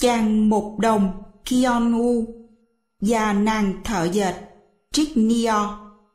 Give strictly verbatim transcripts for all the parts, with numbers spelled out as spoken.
chàng mục đồng Kionu và nàng thợ dệt Trichnio.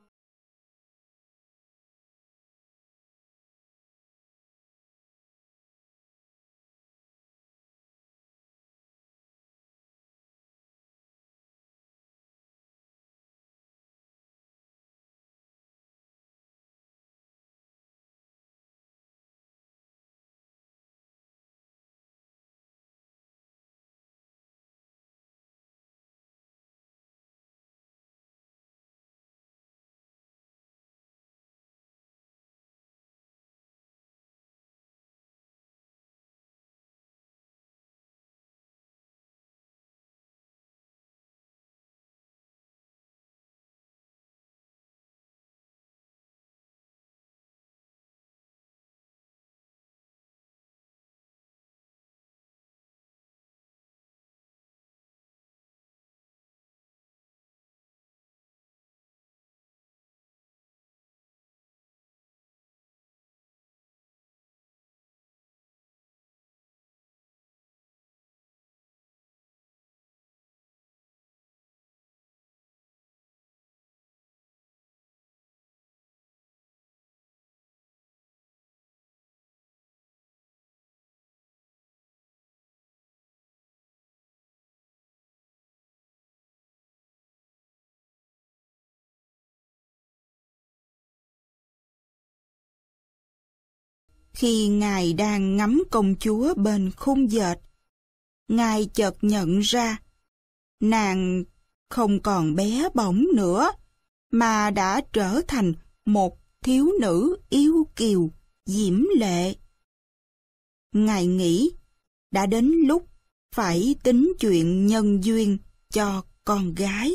Khi Ngài đang ngắm công chúa bên khung dệt, Ngài chợt nhận ra nàng không còn bé bỏng nữa, mà đã trở thành một thiếu nữ yêu kiều, diễm lệ. Ngài nghĩ đã đến lúc phải tính chuyện nhân duyên cho con gái.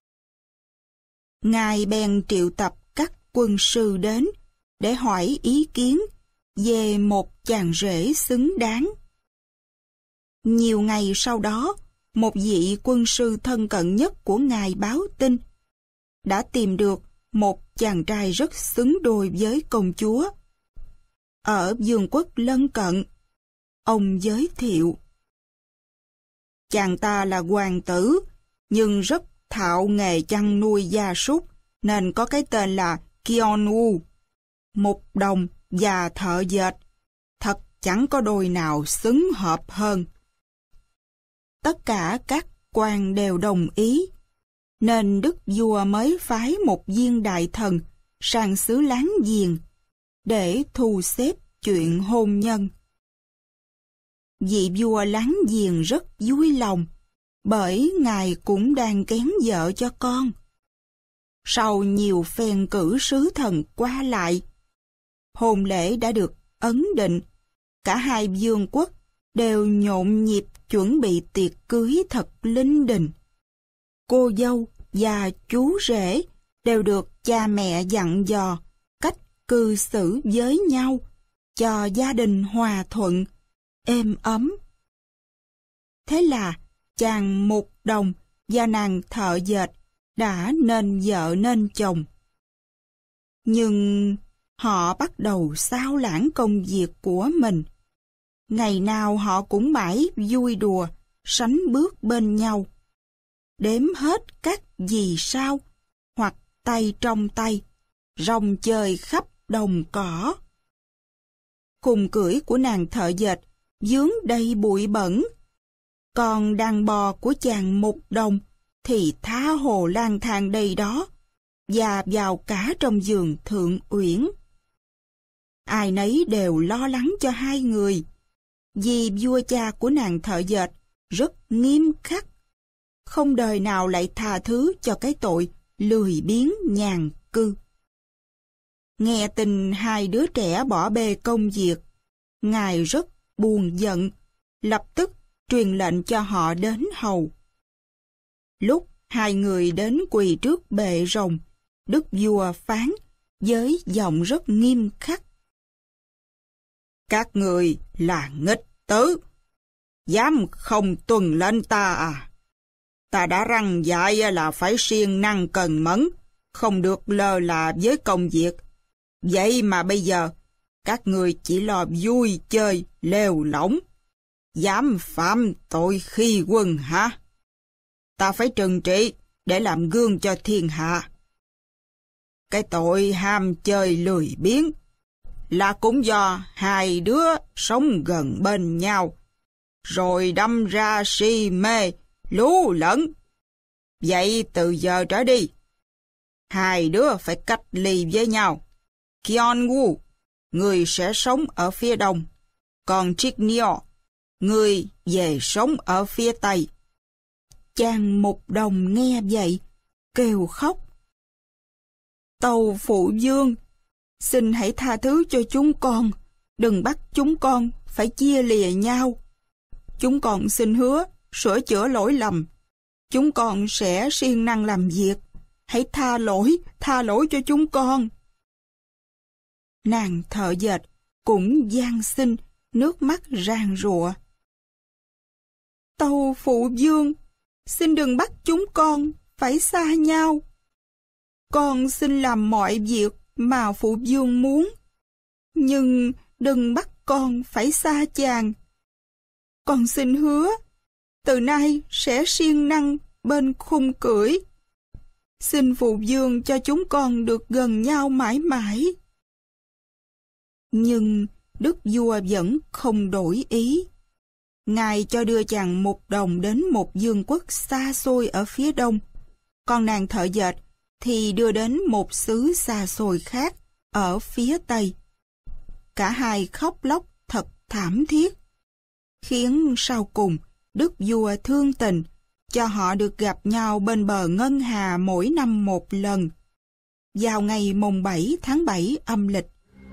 Ngài bèn triệu tập các quân sư đến để hỏi ý kiến về một chàng rể xứng đáng. Nhiều ngày sau đó, một vị quân sư thân cận nhất của Ngài báo tin đã tìm được một chàng trai rất xứng đôi với công chúa. Ở vương quốc lân cận, ông giới thiệu: chàng ta là hoàng tử, nhưng rất thạo nghề chăn nuôi gia súc, nên có cái tên là Kionu, mục đồng và thợ dệt. Thật chẳng có đôi nào xứng hợp hơn. Tất cả các quan đều đồng ý, nên đức vua mới phái một viên đại thần sang xứ láng giềng để thu xếp chuyện hôn nhân. Vị vua láng giềng rất vui lòng, bởi Ngài cũng đang kén vợ cho con. Sau nhiều phen cử sứ thần qua lại, hôn lễ đã được ấn định. Cả hai vương quốc đều nhộn nhịp chuẩn bị tiệc cưới thật linh đình. Cô dâu và chú rể đều được cha mẹ dặn dò cách cư xử với nhau cho gia đình hòa thuận, êm ấm. Thế là chàng mục đồng và nàng thợ dệt đã nên vợ nên chồng. Nhưng họ bắt đầu xao lãng công việc của mình. Ngày nào họ cũng mãi vui đùa, sánh bước bên nhau, đếm hết các vì sao, hoặc tay trong tay, rong chơi khắp đồng cỏ. Khung cưỡi của nàng thợ dệt vướng đầy bụi bẩn, còn đàn bò của chàng mục đồng thì tha hồ lang thang đầy đó, và vào cả trong giường thượng uyển. Ai nấy đều lo lắng cho hai người, vì vua cha của nàng thợ dệt rất nghiêm khắc, không đời nào lại tha thứ cho cái tội lười biếng nhàn cư. Nghe tin hai đứa trẻ bỏ bê công việc, Ngài rất buồn giận, lập tức truyền lệnh cho họ đến hầu. Lúc hai người đến quỳ trước bệ rồng, đức vua phán với giọng rất nghiêm khắc: các người là nghịch tử, dám không tuân lệnh ta à? Ta đã răn dạy là phải siêng năng cần mẫn, không được lơ là với công việc. Vậy mà bây giờ, các người chỉ lo vui chơi, lêu lỏng. Dám phạm tội khi quân hả? Ta phải trừng trị để làm gương cho thiên hạ. Cái tội ham chơi lười biếng là cũng do hai đứa sống gần bên nhau, rồi đâm ra si mê, lú lẫn. Vậy từ giờ trở đi, hai đứa phải cách ly với nhau. Kyeon-woo, người sẽ sống ở phía đông, còn Trích-nyo, người về sống ở phía tây. Chàng Mục Đồng nghe vậy, kêu khóc. Tâu phụ vương, xin hãy tha thứ cho chúng con, đừng bắt chúng con phải chia lìa nhau. Chúng con xin hứa sửa chữa lỗi lầm. Chúng con sẽ siêng năng làm việc. Hãy tha lỗi, tha lỗi cho chúng con. Nàng thợ dệt cũng van xin, nước mắt ràn rụa. Tâu phụ vương, xin đừng bắt chúng con phải xa nhau. Con xin làm mọi việc mà phụ vương muốn, nhưng đừng bắt con phải xa chàng. Con xin hứa, từ nay sẽ siêng năng bên khung cưỡi. Xin phụ vương cho chúng con được gần nhau mãi mãi. Nhưng đức vua vẫn không đổi ý. Ngài cho đưa chàng Mục Đồng đến một vương quốc xa xôi ở phía đông, còn nàng thợ dệt thì đưa đến một xứ xa xôi khác ở phía tây. Cả hai khóc lóc thật thảm thiết, khiến sau cùng đức vua thương tình cho họ được gặp nhau bên bờ ngân hà mỗi năm một lần, vào ngày mùng bảy tháng bảy âm lịch.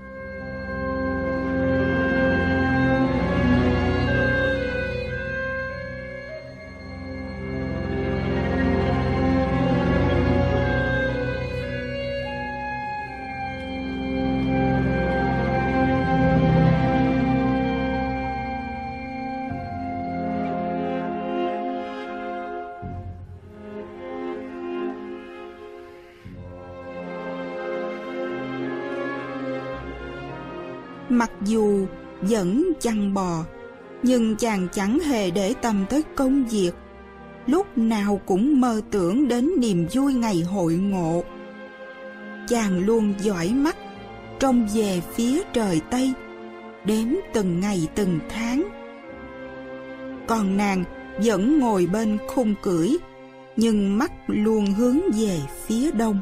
Mặc dù vẫn chăn bò, nhưng chàng chẳng hề để tâm tới công việc, lúc nào cũng mơ tưởng đến niềm vui ngày hội ngộ. Chàng luôn dõi mắt, trông về phía trời Tây, đếm từng ngày từng tháng. Còn nàng vẫn ngồi bên khung cưỡi, nhưng mắt luôn hướng về phía đông.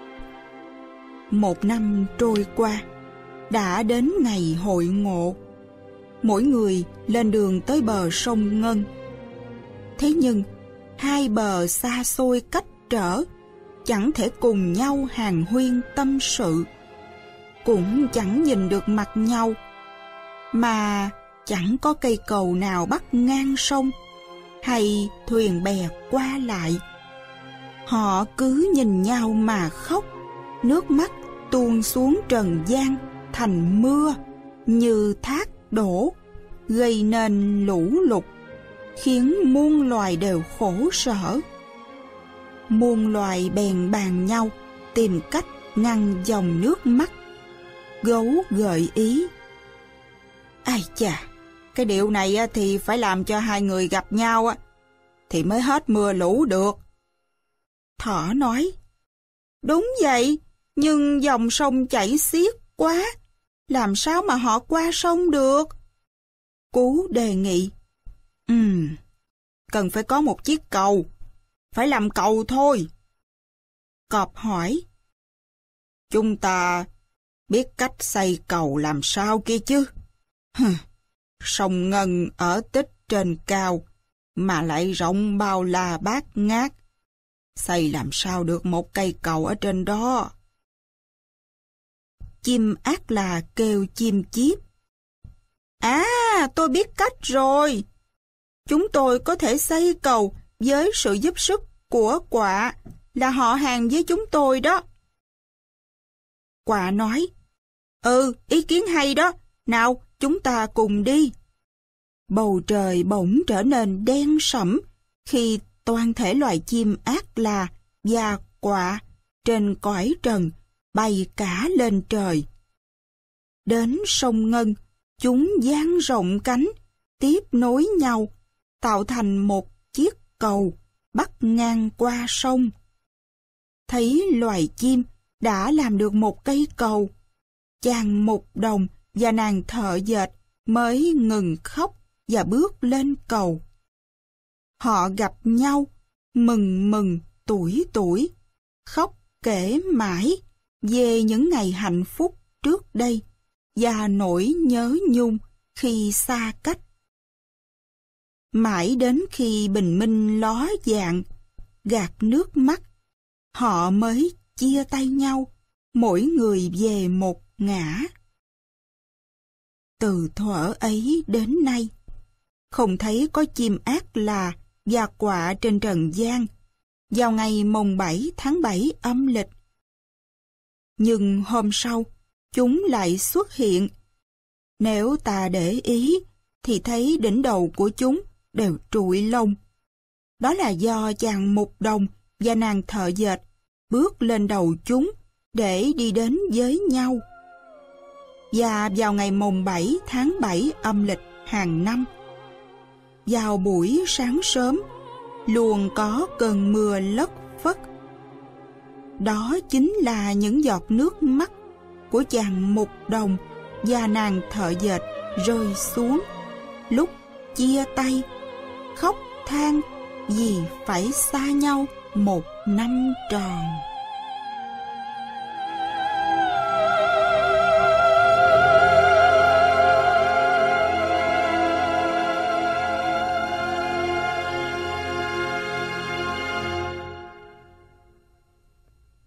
Một năm trôi qua, đã đến ngày hội ngộ. Mỗi người lên đường tới bờ sông Ngân. Thế nhưng, hai bờ xa xôi cách trở, chẳng thể cùng nhau hàn huyên tâm sự, cũng chẳng nhìn được mặt nhau, mà chẳng có cây cầu nào bắc ngang sông, hay thuyền bè qua lại. Họ cứ nhìn nhau mà khóc, nước mắt tuôn xuống trần gian thành mưa như thác đổ, gây nên lũ lụt, khiến muôn loài đều khổ sở. Muôn loài bèn bàn nhau tìm cách ngăn dòng nước mắt. Gấu gợi ý: ai chà, cái điệu này thì phải làm cho hai người gặp nhau thì mới hết mưa lũ được. Thỏ nói: đúng vậy, nhưng dòng sông chảy xiết quá, làm sao mà họ qua sông được? Cú đề nghị: Ừm, cần phải có một chiếc cầu, phải làm cầu thôi. Cọp hỏi: chúng ta biết cách xây cầu làm sao kia chứ? Hừ, sông Ngân ở tích trên cao, mà lại rộng bao la bát ngát, xây làm sao được một cây cầu ở trên đó? Chim Ác La kêu chim Chiếp: à, tôi biết cách rồi. Chúng tôi có thể xây cầu với sự giúp sức của Quạ, là họ hàng với chúng tôi đó. Quạ nói: ừ, ý kiến hay đó, nào chúng ta cùng đi. Bầu trời bỗng trở nên đen sẫm khi toàn thể loài chim Ác La và Quạ trên cõi trần bay cả lên trời. Đến sông Ngân, chúng dang rộng cánh, tiếp nối nhau, tạo thành một chiếc cầu bắc ngang qua sông. Thấy loài chim đã làm được một cây cầu, chàng mục đồng và nàng thợ dệt mới ngừng khóc và bước lên cầu. Họ gặp nhau, mừng mừng tuổi tuổi, khóc kể mãi về những ngày hạnh phúc trước đây và nỗi nhớ nhung khi xa cách. Mãi đến khi bình minh ló dạng, gạt nước mắt, họ mới chia tay nhau, mỗi người về một ngã. Từ thuở ấy đến nay, không thấy có chim ác là và quạ trên trần gian vào ngày mồng bảy tháng bảy âm lịch. Nhưng hôm sau, chúng lại xuất hiện. Nếu ta để ý, thì thấy đỉnh đầu của chúng đều trụi lông. Đó là do chàng mục đồng và nàng thợ dệt bước lên đầu chúng để đi đến với nhau. Và vào ngày mồng bảy tháng bảy âm lịch hàng năm, vào buổi sáng sớm, luôn có cơn mưa lất phất. Đó chính là những giọt nước mắt của chàng mục đồng và nàng thợ dệt rơi xuống lúc chia tay, khóc than vì phải xa nhau một năm tròn.